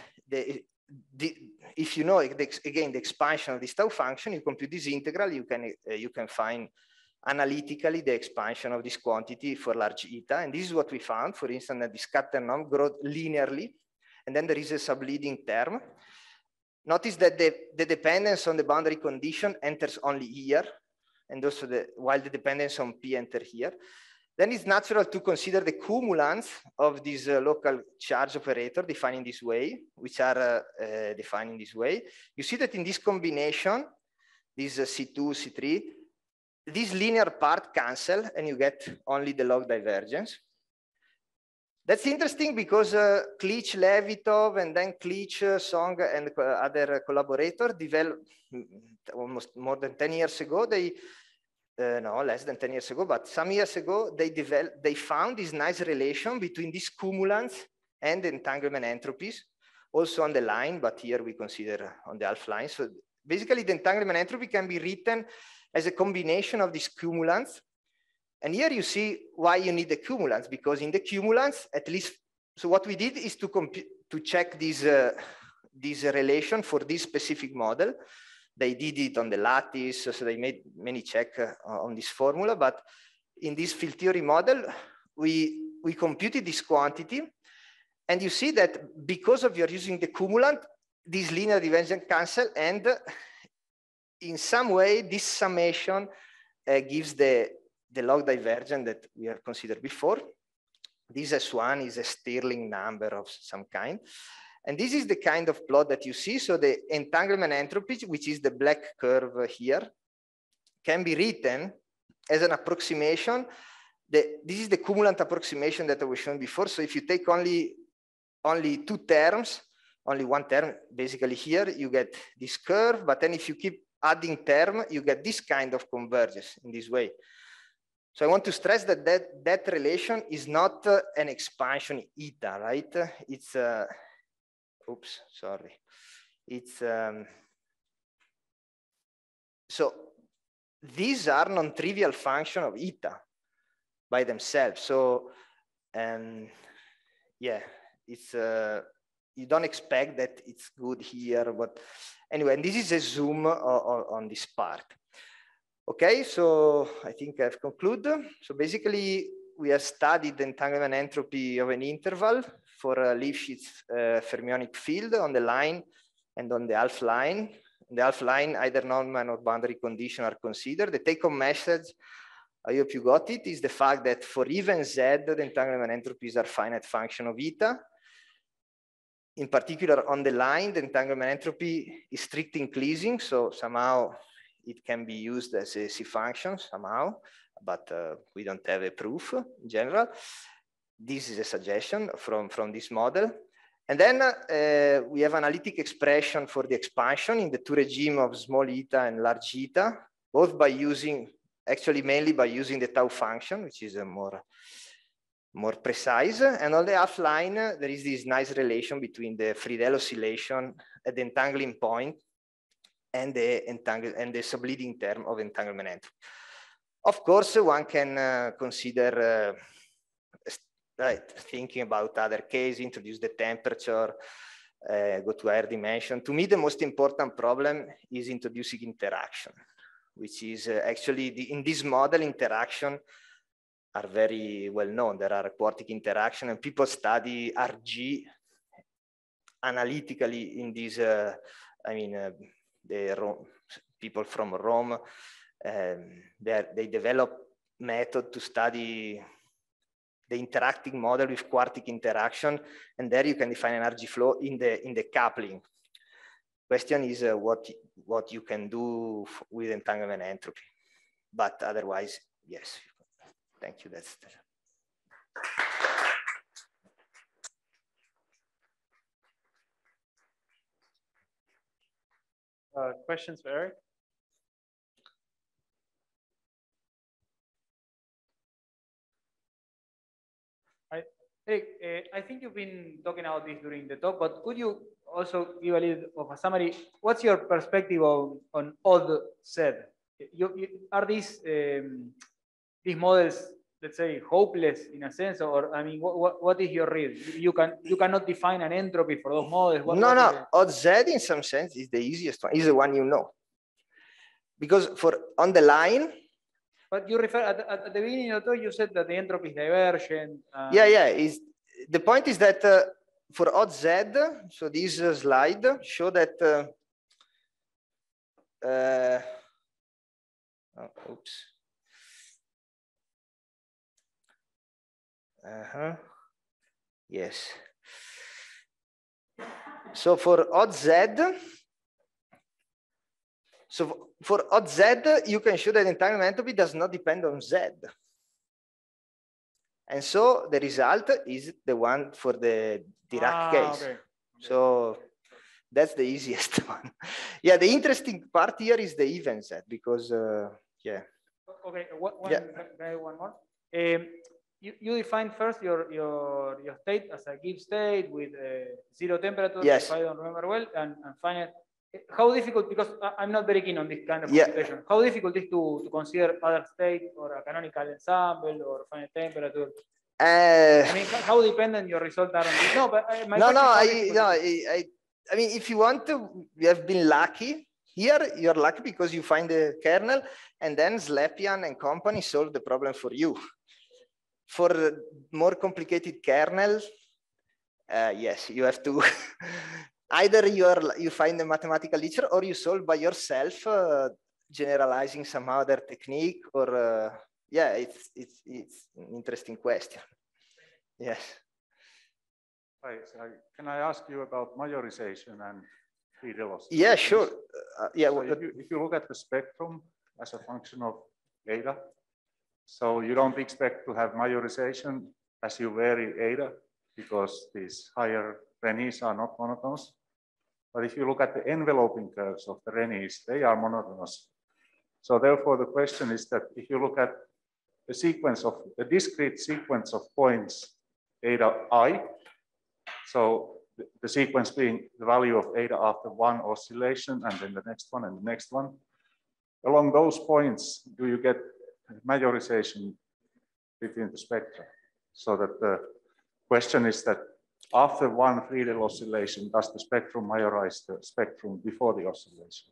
if you know again the expansion of this tau function, you compute this integral, you can find analytically the expansion of this quantity for large eta. And this is what we found. For instance, that this Cartan-Neumann grows linearly and then there is a subleading term. Notice that the dependence on the boundary condition enters only here, and also while the dependence on P enter here. Then it's natural to consider the cumulants of this local charge operator defined in this way, which are defined in this way. You see that in this combination, this C2, C3, this linear part cancel and you get only the log divergence. That's interesting because Clich, Levitov, and then Clich, Song, and other collaborators developed almost more than 10 years ago. No, less than 10 years ago, but some years ago, they found this nice relation between these cumulants and the entanglement entropies, also on the line, but here we consider on the half line. So basically, the entanglement entropy can be written as a combination of these cumulants. And here you see why you need the cumulants, because in the cumulants, at least, so what we did is to check this relation for this specific model. They did it on the lattice, so they made many checks on this formula, but in this field theory model, we computed this quantity, and you see that because of you're using the cumulant, this linear divergence cancel, and in some way, this summation gives the log divergence that we have considered before. This S1 is a Stirling number of some kind. And this is the kind of plot that you see. So the entanglement entropy, which is the black curve here, can be written as an approximation. This is the cumulant approximation that I was showing before. So if you take only two terms, only one term, basically here, you get this curve. But then if you keep adding term, you get this kind of convergence in this way. So I want to stress that that relation is not an expansion eta, right? It's oops, sorry. It's so these are non-trivial function of eta by themselves. So yeah, it's you don't expect that it's good here, but anyway, and this is a zoom on this part. Okay, so I think I've concluded. So basically, we have studied the entanglement entropy of an interval for a Lifshitz fermionic field on the line and on the half line. In the half line, either Neumann or boundary condition are considered. The take-home message, I hope you got it, is the fact that for even Z, the entanglement entropies are finite function of eta. In particular, on the line, the entanglement entropy is strict increasing, so somehow it can be used as a C function somehow, but we don't have a proof in general. This is a suggestion from this model. And then we have analytic expression for the expansion in the two regime of small eta and large eta, both by using, actually mainly by using the tau function, which is a more precise. And on the half line, there is this nice relation between the Friedel oscillation at the entangling point and the subleading term of entanglement entropy. Of course, one can consider thinking about other cases, introduce the temperature, go to higher dimension. To me, the most important problem is introducing interaction, which is actually in this model, interaction are very well known. There are quartic interaction, and people study RG analytically in this. I mean, people from Rome, they develop method to study the interacting model with quartic interaction, and there you can define an RG flow in the coupling. Question is what you can do with entanglement entropy, but otherwise, yes. Thank you. That's questions for Eric? Eric, I think you've been talking about this during the talk, but could you also give a little of a summary? What's your perspective on odd Z? Are these models, let's say, hopeless in a sense, or I mean, what is your read? You cannot define an entropy for those models. Odd Z in some sense is the easiest one. Is the one you know, because on the line. But you refer at the beginning of the talk, you said that the entropy is divergent. Yeah. The point is that for odd Z, so this slide show that, oh, oops. Yes. So for odd Z, you can show that entanglement entropy does not depend on Z. And so the result is the one for the Dirac case. Okay. So that's the easiest one. Yeah, the interesting part here is the even Z because, yeah. Okay, Yeah. can I have one more? You define first your state as a give state with zero temperature, Yes. if I don't remember well, and finite. How difficult, because I'm not very keen on this kind of Yeah. computation, how difficult is to consider other state or a canonical ensemble or finite temperature? I mean, how dependent your results are on this? No, but my no, question is how I mean, if you want to, you have been lucky. Here, you're lucky because you find the kernel, and then Slepian and company solve the problem for you. For more complicated kernels, yes, you have to either you find a mathematical literature or you solve by yourself, generalizing some other technique, or yeah, it's an interesting question. Yes. Hi, can I ask you about majorization and Friedel oscillations? Yeah, sure. Yeah. So if you look at the spectrum as a function of eta, so you don't expect to have majorization as you vary eta because these higher Renyies are not monotonous. But if you look at the enveloping curves of the Renyies, they are monotonous. So therefore, the question is that if you look at a sequence of a discrete sequence of points eta I, so the sequence being the value of eta after one oscillation and then the next one and the next one, along those points, do you get majorization between the spectra? So that the question is that after one Friedel oscillation, does the spectrum majorize the spectrum before the oscillation?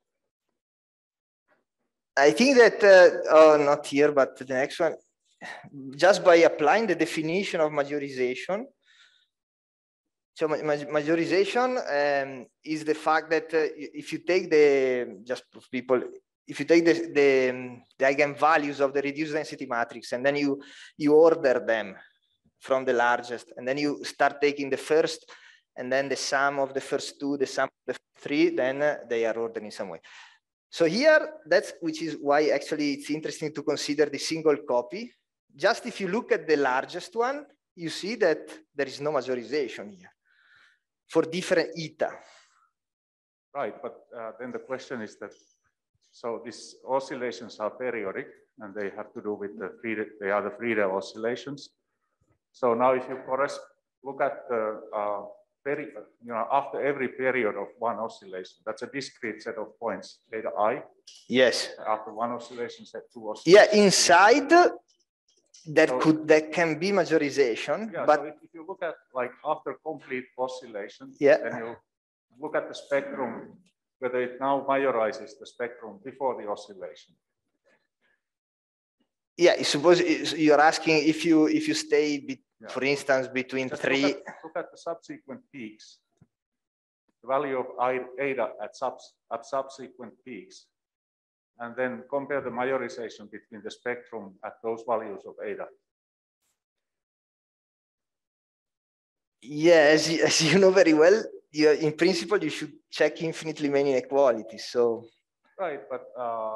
I think that, not here, but the next one, just by applying the definition of majorization. So majorization is the fact that if you take if you take the eigenvalues of the reduced density matrix and then you order them from the largest, and then you start taking the first and then the sum of the first two, the sum of the three, then they are ordered in some way. So here, which is why actually it's interesting to consider the single copy. Just if you look at the largest one, you see that there is no majorization here for different eta. Right, but then the question is that, so these oscillations are periodic and they have to do with they are the Friedel oscillations. So now if you look at the after every period of one oscillation, that's a discrete set of points, eta I. Yes. After one oscillation, set two oscillations. Yeah, inside that can be majorization. Yeah, but so if you look at like after complete oscillation, yeah, then you look at the spectrum, whether it now majorizes the spectrum before the oscillation. Yeah, suppose you're asking if you stay, for instance, between just three. Look at the subsequent peaks. The value of eta at subsequent peaks, and then compare the majorization between the spectrum at those values of eta. Yeah, as you know very well, in principle you should check infinitely many inequalities. So right, but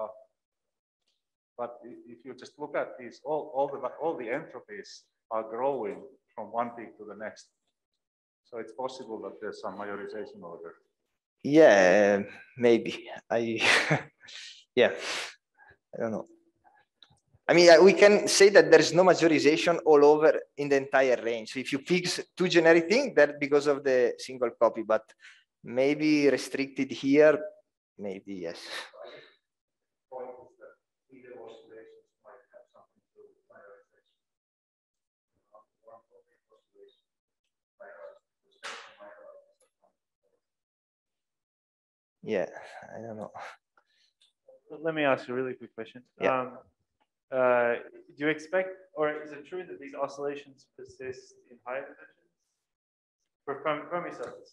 if you just look at these, all the entropies are growing from one peak to the next. So it's possible that there's some majorization order. Yeah, maybe. Yeah, I don't know. I mean, we can say that there's no majorization all over in the entire range. So if you pick two generic things, that's because of the single copy, but maybe restricted here, maybe yes. Yeah, I don't know. Let me ask you a really quick question. Yeah. Do you expect, or is it true that these oscillations persist in higher dimensions? For foamy surfaces.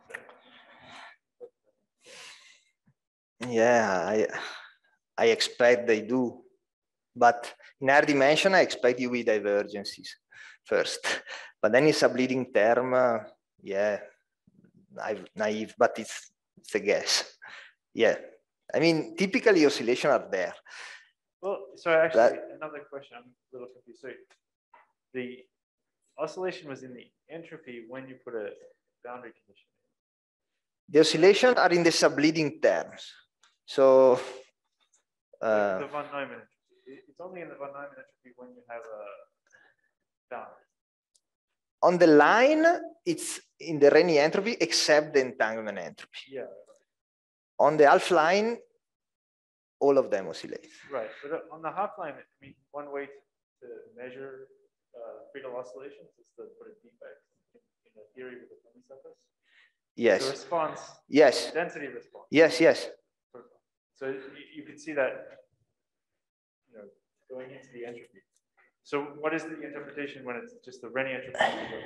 Yeah, I expect they do. But in higher dimension, I expect UV divergences first. But then it's a bleeding term, yeah, naive, but it's a guess. Yeah, I mean, typically oscillations are there. Well, so actually, another question, I'm a little confused. So the oscillation was in the entropy when you put a boundary condition. The oscillations are in the subleading terms. So The von Neumann entropy. It's only in the von Neumann entropy when you have a boundary. on the line, it's in the Renyi entropy except the entanglement entropy. Yeah. On the half line, all of them oscillate. Right, but on the half line, I mean, one way to measure Friedel oscillations is to put a defect in a theory with a foamy surface. Yes. The response. Yes. Density response. Yes. Yes. So you can see that, you know, going into the entropy. So what is the interpretation when it's just the Renyi entropy?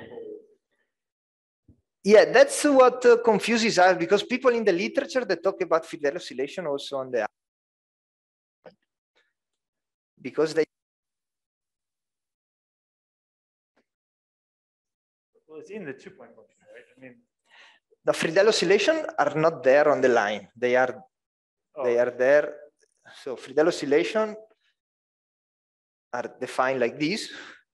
Yeah, that's what confuses us, because people in the literature that talk about Friedel oscillation also on the, because they. Well, it's in the 2-point function, right? I mean, The Friedel oscillation are not there on the line. They are there. So Friedel oscillation are defined like this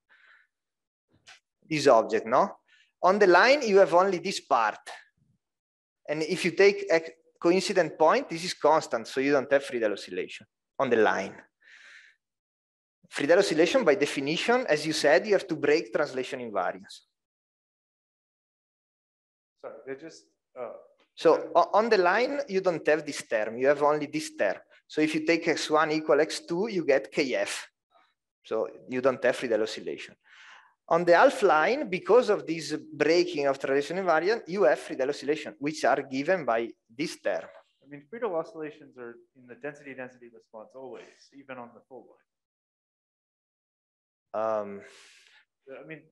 object, no? On the line, you have only this part. And if you take a coincident point, this is constant, so you don't have Friedel oscillation on the line. Friedel oscillation, by definition, as you said, you have to break translation invariance. sorry, they're just, So on the line, you don't have this term, you have only this term. So if you take x1 equal x2, you get kf. So you don't have Friedel oscillation. On the half line, because of this breaking of translation invariant, you have Friedel oscillation, which are given by this term. I mean, Friedel oscillations are in the density-density response always, even on the full line. I mean,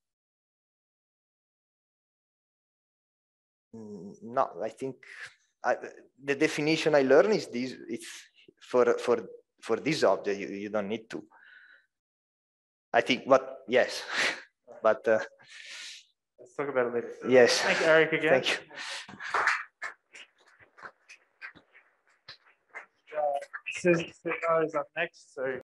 no, I think the definition I learned is this. It's for this object, you don't need to. I think, but yes, but let's talk about it later. So yes. Thank you, Eric, again. Thank you. Cesar is up next, so.